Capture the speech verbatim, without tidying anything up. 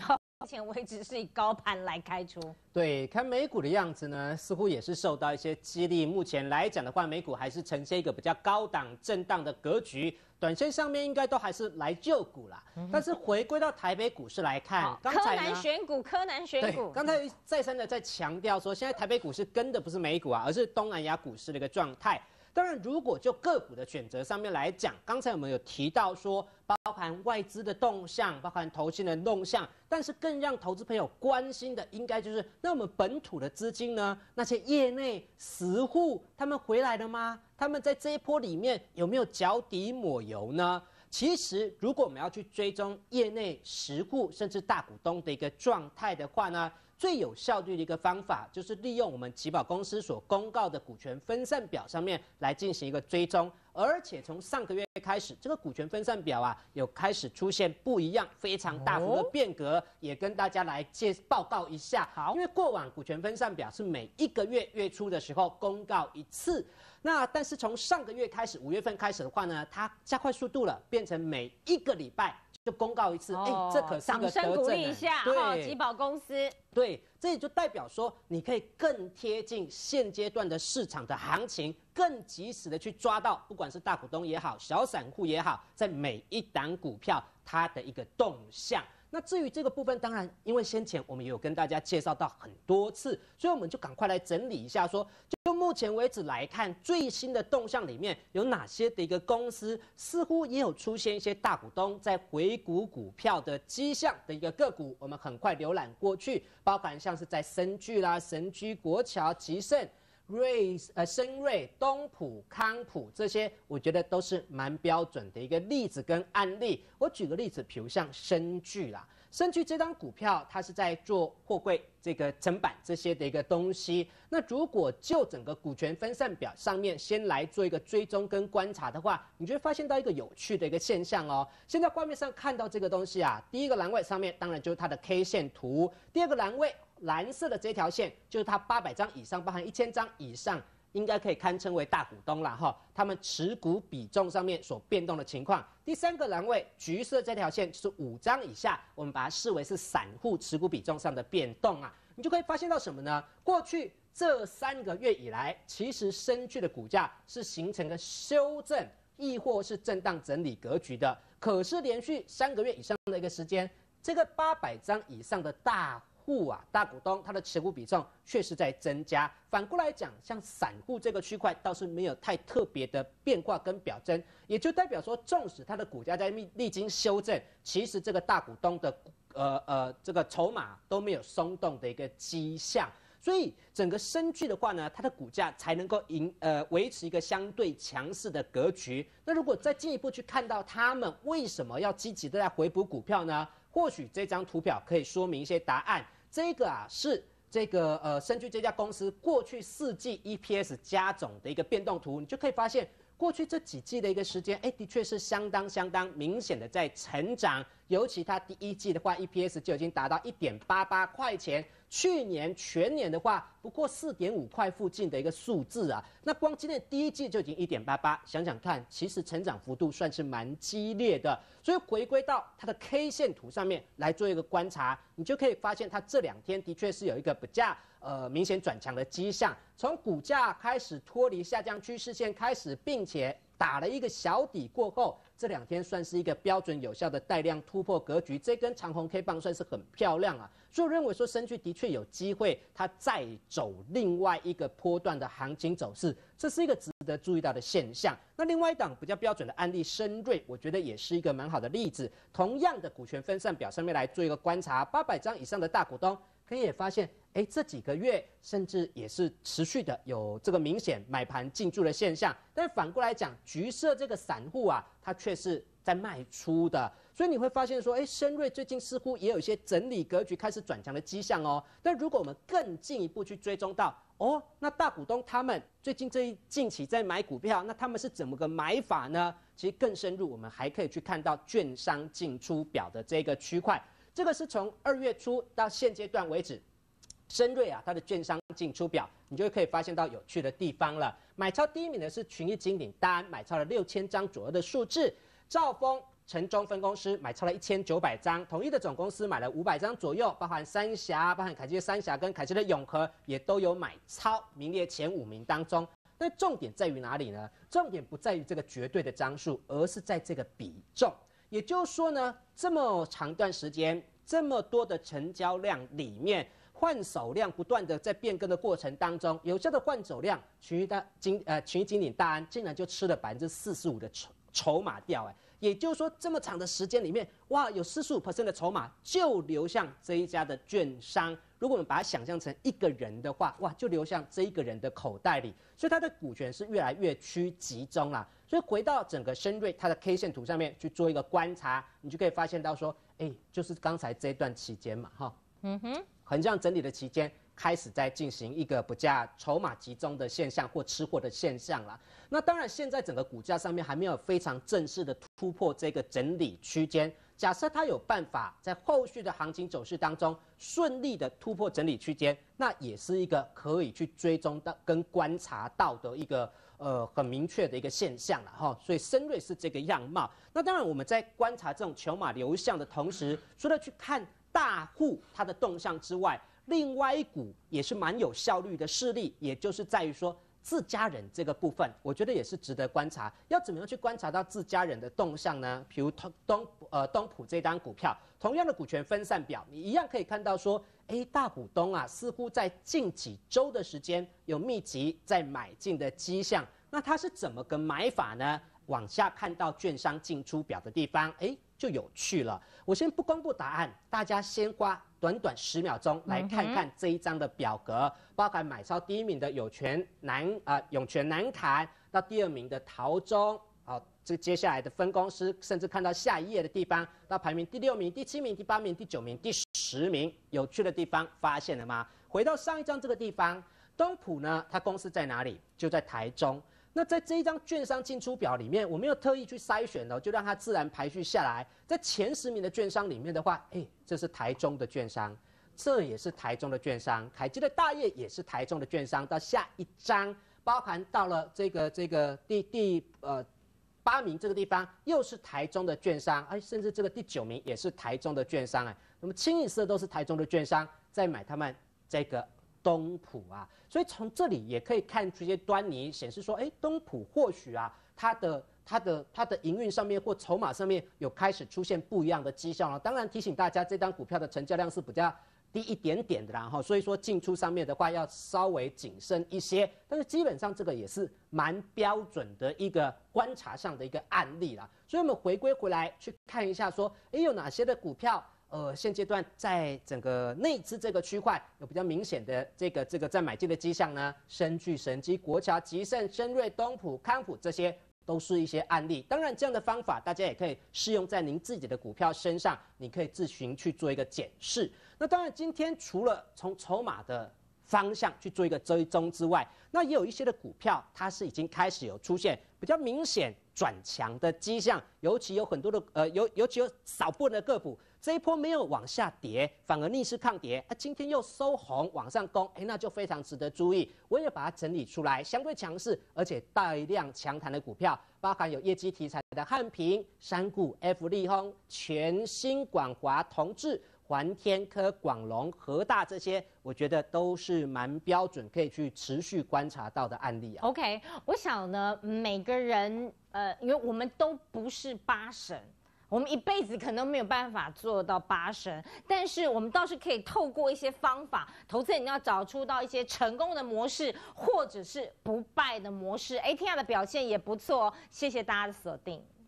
到目前为止是以高盘来开出。 对，看美股的样子呢，似乎也是受到一些激励。目前来讲的话，美股还是呈现一个比较高档震荡的格局，短线上面应该都还是来救股啦。嗯、但是回归到台北股市来看，刚才柯南选股，柯南选股， 刚才再三的在强调说，现在台北股市跟的不是美股啊，而是东南亚股市的一个状态。当然，如果就个股的选择上面来讲，刚才我们有提到说，包含外资的动向，包含投信的动向，但是更让投资朋友关心的，应该就是那我们本土的资金呢？那些业内实户他们回来了吗？他们在这一波里面有没有脚底抹油呢？其实，如果我们要去追踪业内实户甚至大股东的一个状态的话呢，最有效率的一个方法，就是利用我们集保公司所公告的股权分散表上面来进行一个追踪。而且从上个月开始，这个股权分散表啊，有开始出现不一样、非常大幅的变革，哦、也跟大家来介报告一下。好，因为过往股权分散表是每一个月月初的时候公告一次，那但是从上个月开始，五月份开始的话呢，它加快速度了，变成每一个礼拜就公告一次。哎、哦，这可是一个得证。掌声鼓励一下，对，集保公司。 对，这也就代表说，你可以更贴近现阶段的市场的行情，更及时的去抓到，不管是大股东也好，小散户也好，在每一档股票它的一个动向。那至于这个部分，当然，因为先前我们也有跟大家介绍到很多次，所以我们就赶快来整理一下说，就目前为止来看，最新的动向里面有哪些的一个公司，似乎也有出现一些大股东在回股股票的迹象的一个个股，我们很快浏览过去，包含像是在深巨啦、神居、国桥、吉盛。瑞呃深瑞、东普、康普这些，我觉得都是蛮标准的一个例子跟案例。我举个例子，比如像深巨啦，深巨这张股票，它是在做货柜这个整板这些的一个东西。那如果就整个股权分散表上面先来做一个追踪跟观察的话，你就会发现到一个有趣的一个现象哦。现在画面上看到这个东西啊，第一个栏位上面当然就是它的 K 线图，第二个栏位。蓝色的这条线就是它八百张以上，包含一千张以上，应该可以堪称为大股东了哈。他们持股比重上面所变动的情况。第三个栏位橘色这条线就是五张以下，我们把它视为是散户持股比重上的变动啊。你就可以发现到什么呢？过去这三个月以来，其实深巨的股价是形成了修正，亦或是震荡整理格局的。可是连续三个月以上的一个时间，这个八百张以上的大户啊，大股东它的持股比重确实在增加。反过来讲，像散户这个区块倒是没有太特别的变化跟表征，也就代表说，纵使它的股价在历经修正，其实这个大股东的呃呃这个筹码都没有松动的一个迹象。所以整个深巨的话呢，它的股价才能够赢呃维持一个相对强势的格局。那如果再进一步去看到他们为什么要积极的在回补股票呢？或许这张图表可以说明一些答案。这个啊是这个呃深巨这家公司过去四季 E P S 加总的一个变动图，你就可以发现过去这几季的一个时间，哎，的确是相当相当明显的在成长。尤其它第一季的话 ，E P S 就已经达到一点八八块钱。去年全年的话，不过四点五块附近的一个数字啊。那光今年第一季就已经一点八八，想想看，其实成长幅度算是蛮激烈的。所以回归到它的 K 线图上面来做一个观察，你就可以发现它这两天的确是有一个比较呃明显转强的迹象。从股价开始脱离下降趋势线开始，并且打了一个小底过后，这两天算是一个标准有效的带量突破格局，这根长红 K 棒算是很漂亮啊，所以我认为说深巨的确有机会，它再走另外一个波段的行情走势，这是一个值得注意到的现象。那另外一档比较标准的案例深瑞，我觉得也是一个蛮好的例子，同样的股权分散表上面来做一个观察，八百张以上的大股东。可以也发现，哎，这几个月甚至也是持续的有这个明显买盘进驻的现象，但反过来讲，橘色这个散户啊，它却是在卖出的，所以你会发现说，哎，深瑞最近似乎也有一些整理格局开始转强的迹象哦。但如果我们更进一步去追踪到，哦，那大股东他们最近这一近期在买股票，那他们是怎么个买法呢？其实更深入，我们还可以去看到券商进出表的这个区块。这个是从二月初到现阶段为止，深瑞啊，它的券商进出表，你就可以发现到有趣的地方了。买超第一名的是群益金鼎，大安买超了六千张左右的数字，兆丰城中分公司买超了一千九百张，统一的总公司买了五百张左右，包含三峡、包含凯基的三峡跟凯基的永和也都有买超，名列前五名当中。但重点在于哪里呢？重点不在于这个绝对的张数，而是在这个比重。也就是说呢，这么长段时间，这么多的成交量里面，换手量不断的在变更的过程当中，有效的换手量，群益的经呃群益经理大安竟然就吃了百分之四十五的筹筹码掉，哎，也就是说这么长的时间里面，哇，有四十五 percent 的筹码就流向这一家的券商。如果我们把它想象成一个人的话，哇，就流向这一个人的口袋里，所以他的股权是越来越趋集中啦。所以回到整个深瑞它的 K 线图上面去做一个观察，你就可以发现到说，哎，就是刚才这一段期间嘛，哈，嗯哼，横向整理的期间，开始在进行一个比较筹码集中的现象或吃货的现象啦。那当然，现在整个股价上面还没有非常正式的突破这个整理区间。假设它有办法在后续的行情走势当中顺利的突破整理区间，那也是一个可以去追踪到跟观察到的一个呃很明确的一个现象了哈。所以深瑞是这个样貌。那当然我们在观察这种筹码流向的同时，除了去看大户它的动向之外，另外一股也是蛮有效率的势力，也就是在于说自家人这个部分，我觉得也是值得观察。要怎么样去观察到自家人的动向呢？比如东东呃东普这张股票，同样的股权分散表，你一样可以看到说，哎，大股东啊，似乎在近几周的时间有密集在买进的迹象。那它是怎么个买法呢？往下看到券商进出表的地方，哎，就有趣了。我先不公布答案，大家先花短短十秒钟来看看这一张的表格，嗯、包含买超第一名的永泉南啊、呃、永泉南崁，到第二名的陶中，好、哦，这接下来的分公司，甚至看到下一页的地方，到排名第六名、第七名、第八名、第九名、第十名，有趣的地方发现了吗？回到上一张这个地方，东普呢，它公司在哪里？就在台中。那在这一张券商进出表里面，我没有特意去筛选的，就让它自然排序下来。在前十名的券商里面的话，哎，这是台中的券商，这也是台中的券商，凯基的大业也是台中的券商。到下一张，包含到了这个这个第第呃八名这个地方，又是台中的券商，哎，甚至这个第九名也是台中的券商，哎，那么清一色都是台中的券商在买他们这个东普啊，所以从这里也可以看出一些端倪，显示说，哎，东普或许啊，它的它的它的营运上面或筹码上面有开始出现不一样的迹象了。当然提醒大家，这张股票的成交量是比较低一点点的啦哈，所以说进出上面的话要稍微谨慎一些。但是基本上这个也是蛮标准的一个观察上的一个案例啦。所以我们回归回来去看一下说，哎，有哪些的股票？呃，现阶段在整个内资这个区块有比较明显的这个这个在买进的迹象呢，深具、神基、国桥、吉盛、深瑞、东普、康普这些都是一些案例。当然，这样的方法大家也可以适用在您自己的股票身上，你可以自行去做一个检视。那当然，今天除了从筹码的方向去做一个追踪之外，那也有一些的股票它是已经开始有出现比较明显转强的迹象，尤其有很多的呃，尤尤其有少部分的个股。这一波没有往下跌，反而逆势抗跌，啊，今天又收红往上攻，哎，那就非常值得注意。我也把它整理出来，相对强势而且带量强弹的股票，包含有业绩题材的汉平、山固、F 利丰、全新、广华、同致、环天科、广隆、和大这些，我觉得都是蛮标准，可以去持续观察到的案例啊。 OK， 我想呢，每个人呃，因为我们都不是八神。我们一辈子可能没有办法做到八神，但是我们倒是可以透过一些方法，投资人要找出到一些成功的模式，或者是不败的模式。A T R 的表现也不错哦，谢谢大家的锁定。